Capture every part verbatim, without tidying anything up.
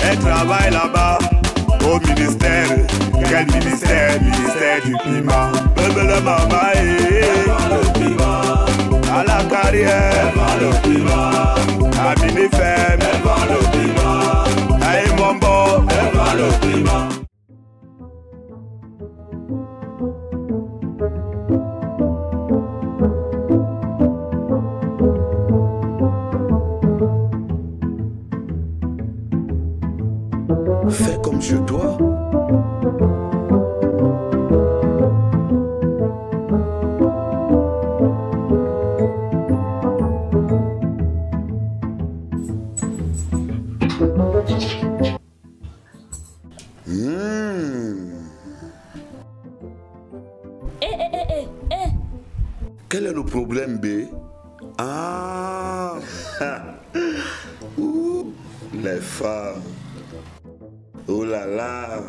Elle travaille là-bas, au ministère. Quel ministère? Ministère du piment. Bébé le maman, elle vend le piment. À la carrière, elle vend le piment. À Minifem, elle vend le piment. À Imombo, elle vend le piment. Fais comme je dois. Mmh. Eh, eh, eh, eh, eh. Quel est le problème, B? Ah. Ouh, les femmes. Oh là là.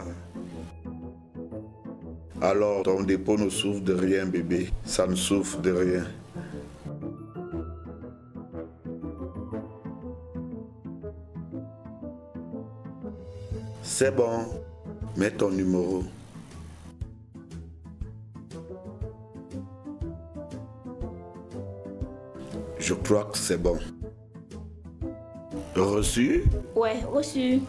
Alors, ton dépôt ne souffre de rien, bébé. Ça ne souffre de rien. C'est bon. Mets ton numéro. Je crois que c'est bon. Reçu? Ouais, reçu.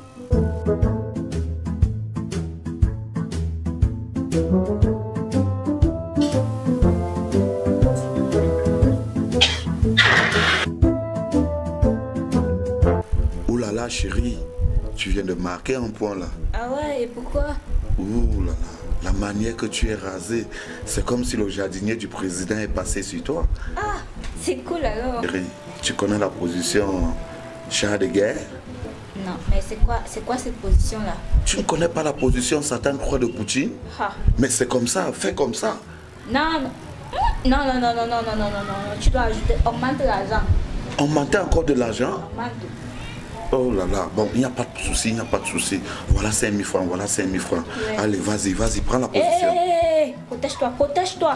Ouh là là, chérie, tu viens de marquer un point là. Ah ouais, et pourquoi? Ouh là là, la manière que tu es rasée, c'est comme si le jardinier du président est passé sur toi. Ah, c'est cool alors. Chérie, tu connais la position char de guerre? Non, mais c'est quoi, c'est quoi cette position-là? Tu ne connais pas la position Satan croix de Poutine? Ah. Mais c'est comme ça, fais comme ça. Non, non. Non, non, non, non, non, non, non, non, non, tu dois ajouter, augmente l'argent. Augmenter encore de l'argent? Augmente. Oh là là, bon, il n'y a pas de souci, il n'y a pas de souci. Voilà cinq mille francs, voilà cinq mille francs. Ouais. Allez, vas-y, vas-y, prends la Hé, position. hé, hé, hé, protège-toi, protège-toi.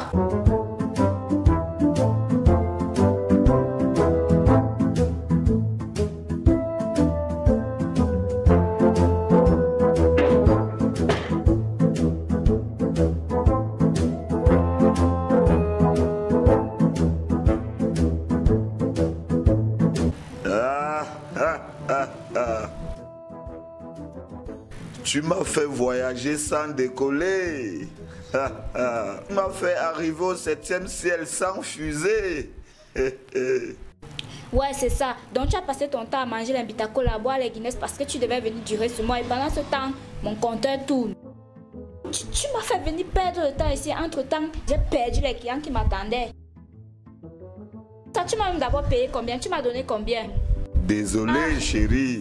Tu m'as fait voyager sans décoller. Tu m'as fait arriver au septième ciel sans fusée. Ouais, c'est ça. Donc tu as passé ton temps à manger l'imbitacola, à boire les Guinness parce que tu devais venir durer sur moi. Et pendant ce temps, mon compteur tourne. Tu, tu m'as fait venir perdre le temps ici. Entre-temps, j'ai perdu les clients qui m'attendaient. Toi, tu m'as même d'abord payé combien? Tu m'as donné combien? Désolé, ah. Chérie.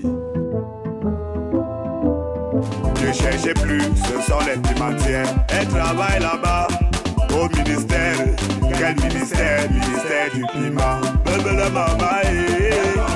Ne cherchez plus, ce sont les pimentières. Elle travaille là-bas, au ministère. Quel ministère? Ministère du piment. Bébé le maman,